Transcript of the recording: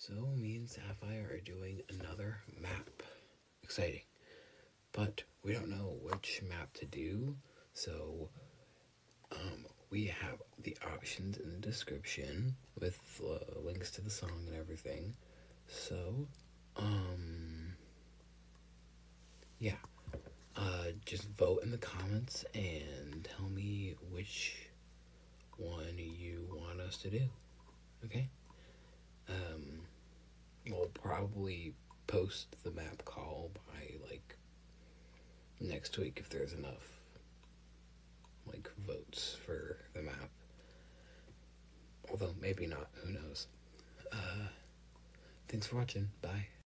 So me and Sapphire are doing another map. Exciting. But we don't know which map to do, so we have the options in the description with links to the song and everything. So, yeah. Just vote in the comments and tell me which one you want us to do. Okay? We'll probably post the map call by like next week if there's enough like votes for the map. Although maybe not, who knows. Thanks for watching. Bye.